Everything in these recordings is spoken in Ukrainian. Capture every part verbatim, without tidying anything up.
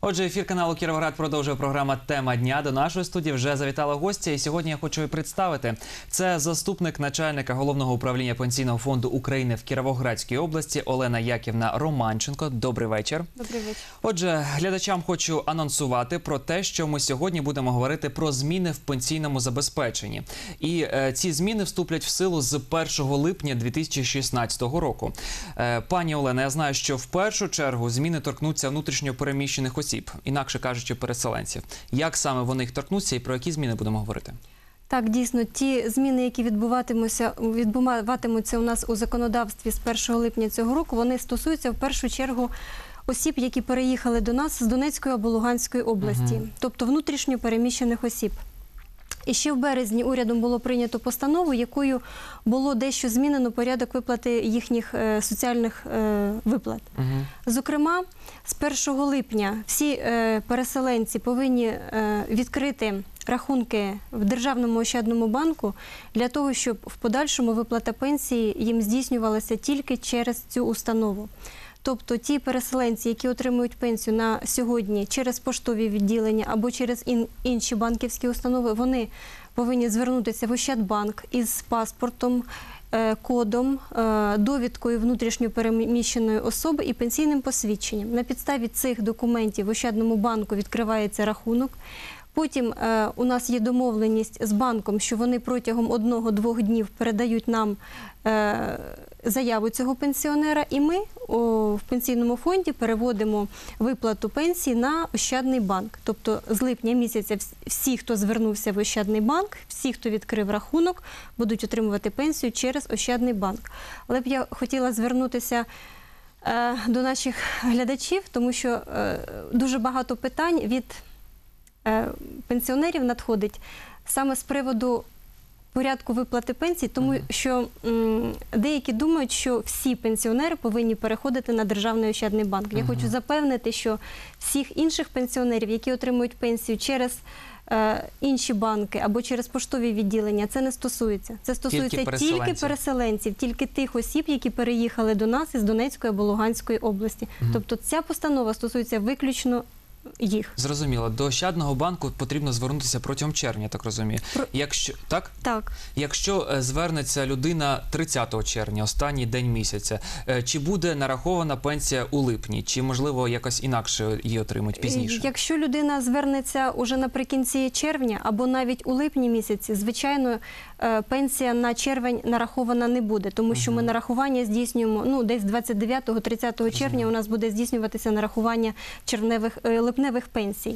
Отже, ефір каналу «Кіровоград» продовжує програма «Тема дня». До нашої студії вже завітала гостя, і сьогодні я хочу її представити. Це заступник начальника Головного управління Пенсійного фонду України в Кіровоградській області Олена Яківна Романченко. Добрий вечір. Добрий вечір. Отже, глядачам хочу анонсувати про те, що ми сьогодні будемо говорити про зміни в пенсійному забезпеченні. І е, ці зміни вступлять в силу з першого липня дві тисячі шістнадцятого року. Е, пані Олена, я знаю, що в першу чергу зміни торкнуться внутрішньо переміщених осіб, інакше кажучи, переселенців. Як саме вони їх торкнуться і про які зміни будемо говорити? Так, дійсно, ті зміни, які відбуватимуться, відбуватимуться у нас у законодавстві з першого липня цього року, вони стосуються в першу чергу осіб, які переїхали до нас з Донецької або Луганської області, угу. тобто внутрішньо переміщених осіб. І ще в березні урядом було прийнято постанову, якою було дещо змінено порядок виплати їхніх е, соціальних е, виплат. Угу. Зокрема, з першого липня всі е, переселенці повинні е, відкрити рахунки в Державному ощадному банку для того, щоб в подальшому виплата пенсії їм здійснювалася тільки через цю установу. Тобто ті переселенці, які отримують пенсію на сьогодні через поштові відділення або через інші банківські установи, вони повинні звернутися в Ощадбанк із паспортом, кодом, довідкою внутрішньо переміщеної особи і пенсійним посвідченням. На підставі цих документів в Ощадному банку відкривається рахунок. Потім е, у нас є домовленість з банком, що вони протягом одного-двох днів передають нам е, заяву цього пенсіонера, і ми о, в пенсійному фонді переводимо виплату пенсії на Ощадний банк. Тобто з липня місяця всі, хто звернувся в Ощадний банк, всі, хто відкрив рахунок, будуть отримувати пенсію через Ощадний банк. Але б я хотіла звернутися е, до наших глядачів, тому що е, дуже багато питань від пенсіонерів надходить саме з приводу порядку виплати пенсій, тому що м, деякі думають, що всі пенсіонери повинні переходити на Державний ощадний банк. Я uh-huh. хочу запевнити, що всіх інших пенсіонерів, які отримують пенсію через е, інші банки або через поштові відділення, це не стосується. Це стосується тільки переселенців, тільки, переселенців, тільки тих осіб, які переїхали до нас із Донецької або Луганської області. Uh-huh. Тобто ця постанова стосується виключно їх. Зрозуміло. До Ощадного банку потрібно звернутися протягом червня, так розумію. Про... Якщо... Так? Так. Якщо звернеться людина тридцятого червня, останній день місяця, чи буде нарахована пенсія у липні? Чи, можливо, якось інакше її отримають пізніше? Якщо людина звернеться уже наприкінці червня або навіть у липні місяці, звичайно, пенсія на червень нарахована не буде, тому що угу. ми нарахування здійснюємо, ну, десь двадцять дев'ятого – тридцятого червня у нас буде здійснюватися нарахування червневих, липневих пенсій.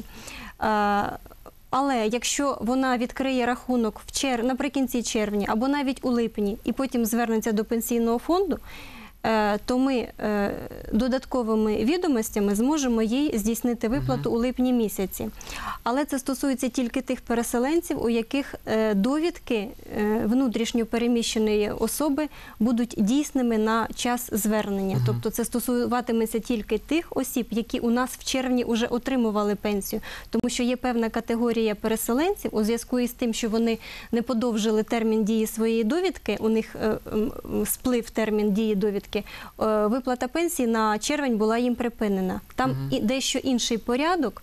Але якщо вона відкриє рахунок в чер... наприкінці червня або навіть у липні і потім звернеться до пенсійного фонду, то ми додатковими відомостями зможемо їй здійснити виплату uh-huh. у липні місяці. Але це стосується тільки тих переселенців, у яких довідки внутрішньо переміщеної особи будуть дійсними на час звернення. Uh-huh. Тобто це стосуватиметься тільки тих осіб, які у нас в червні вже отримували пенсію. Тому що є певна категорія переселенців, у зв'язку із тим, що вони не подовжили термін дії своєї довідки, у них сплив термін дії довідки, виплата пенсії на червень була їм припинена. Там угу. дещо інший порядок,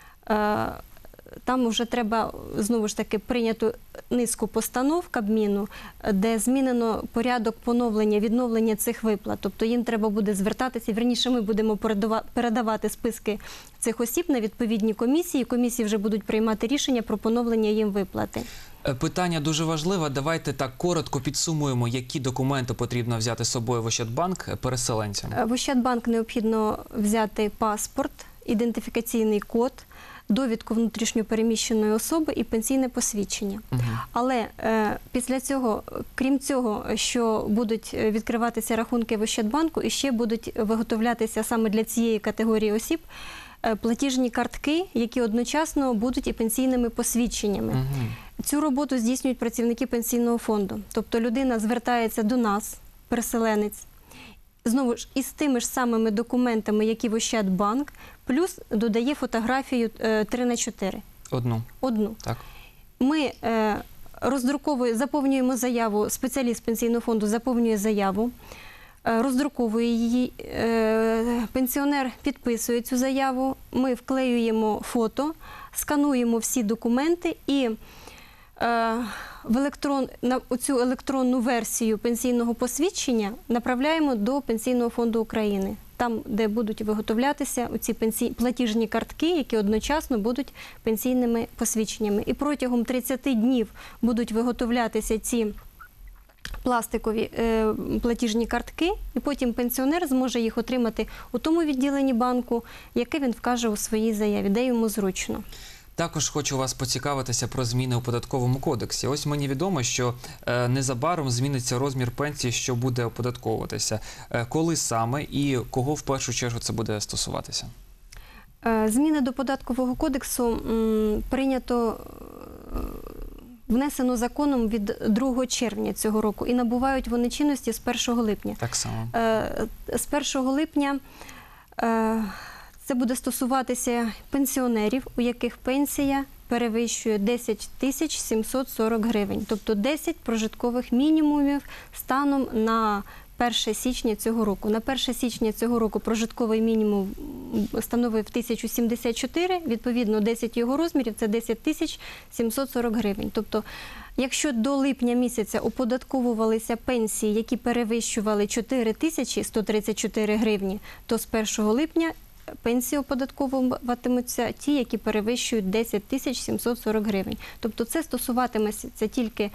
там вже треба, знову ж таки, прийнято низку постанов Кабміну, де змінено порядок поновлення, відновлення цих виплат. Тобто їм треба буде звертатися, вірніше ми будемо передавати списки цих осіб на відповідні комісії, комісії вже будуть приймати рішення про поновлення їм виплати. Питання дуже важливе. Давайте так коротко підсумуємо, які документи потрібно взяти з собою в Ощадбанк переселенцям. В Ощадбанк необхідно взяти паспорт, ідентифікаційний код, довідку внутрішньо переміщеної особи і пенсійне посвідчення. Угу. Але е, після цього, крім цього, що будуть відкриватися рахунки в Ощадбанку, і ще будуть виготовлятися саме для цієї категорії осіб платіжні картки, які одночасно будуть і пенсійними посвідченнями. Угу. Цю роботу здійснюють працівники пенсійного фонду. Тобто людина звертається до нас, переселенець, знову ж із тими ж самими документами, які в Ощадбанк, плюс додає фотографію три на чотири. Одну? Одну. Так. Ми е, роздруковуємо, заповнюємо заяву, спеціаліст пенсійного фонду заповнює заяву, е, роздруковує її, е, пенсіонер підписує цю заяву, ми вклеюємо фото, скануємо всі документи і е, в електрон, на цю електронну версію пенсійного посвідчення направляємо до Пенсійного фонду України. Там, де будуть виготовлятися оці пенсій... платіжні картки, які одночасно будуть пенсійними посвідченнями. І протягом тридцяти днів будуть виготовлятися ці пластикові е, платіжні картки, і потім пенсіонер зможе їх отримати у тому відділенні банку, яке він вкаже у своїй заяві, де йому зручно. Також хочу вас поцікавитися про зміни у податковому кодексі. Ось мені відомо, що е, незабаром зміниться розмір пенсії, що буде оподатковуватися. Е, коли саме і кого в першу чергу це буде стосуватися? Е, зміни до податкового кодексу м, прийнято, е, внесено законом від другого червня цього року і набувають вони чинності з першого липня. Так само. Е, з першого липня е, це буде стосуватися пенсіонерів, у яких пенсія перевищує десять тисяч сімсот сорок гривень, тобто десять прожиткових мінімумів станом на перше січня цього року. На перше січня цього року прожитковий мінімум становив тисячу сімдесят чотири, відповідно десять його розмірів – це десять тисяч сімсот сорок гривень. Тобто, якщо до липня місяця оподатковувалися пенсії, які перевищували чотири тисячі сто тридцять чотири гривні, то з першого липня пенсії оподатковуватимуться ті, які перевищують десять тисяч сімсот сорок гривень. Тобто це стосуватиметься тільки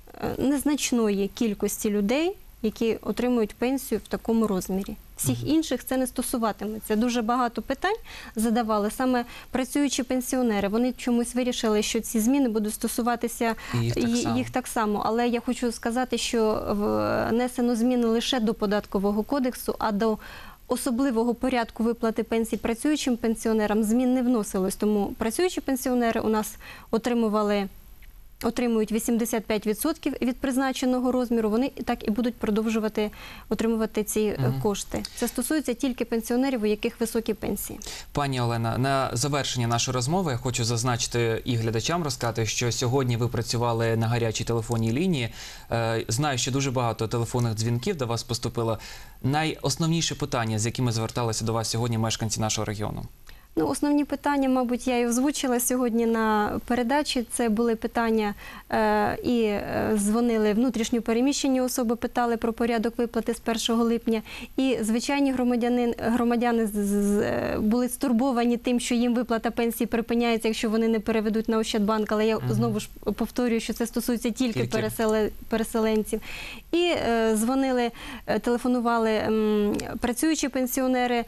незначної кількості людей, які отримують пенсію в такому розмірі. Всіх інших це не стосуватиметься. Дуже багато питань задавали саме працюючі пенсіонери. Вони чомусь вирішили, що ці зміни будуть стосуватися І їх так само. їх так само. Але я хочу сказати, що внесено зміни лише до податкового кодексу, а до особливого порядку виплати пенсій працюючим пенсіонерам змін не вносилось. Тому працюючі пенсіонери у нас отримували, отримують вісімдесят п'ять відсотків від призначеного розміру, вони так і будуть продовжувати отримувати ці Угу. кошти. Це стосується тільки пенсіонерів, у яких високі пенсії. Пані Олена, на завершення нашої розмови я хочу зазначити і глядачам розказати, що сьогодні ви працювали на гарячій телефонній лінії. Е, Знаю, що дуже багато телефонних дзвінків до вас поступило. Найосновніше питання, з якими зверталися до вас сьогодні мешканці нашого регіону? Ну, основні питання, мабуть, я і озвучила сьогодні на передачі. Це були питання е, і е, дзвонили внутрішньо переміщені особи, питали про порядок виплати з першого липня. І звичайні громадяни, громадяни з, з, були стурбовані тим, що їм виплата пенсії припиняється, якщо вони не переведуть на Ощадбанк. Але я угу. знову ж повторюю, що це стосується тільки, тільки. Пересели, переселенців. І е, дзвонили, е, телефонували е, працюючі пенсіонери,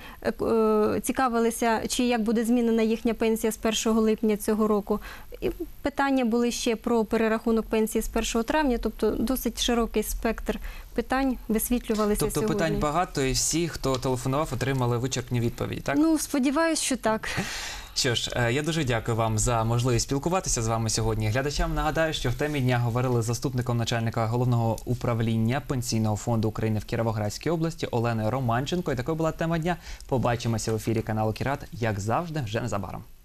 е, цікавилися, чи як буде змінена їхня пенсія з першого липня цього року. І питання були ще про перерахунок пенсії з першого травня, тобто досить широкий спектр питань висвітлювалися тобто, сьогодні. Тобто питань багато і всі, хто телефонував, отримали вичерпні відповіді, так? Ну, сподіваюсь, що так. Що ж, я дуже дякую вам за можливість спілкуватися з вами сьогодні. Глядачам нагадаю, що в темі дня говорили з заступником начальника Головного управління Пенсійного фонду України в Кіровоградській області Оленою Романченко. І такою була тема дня. Побачимося в ефірі каналу Кірат, як завжди, вже незабаром.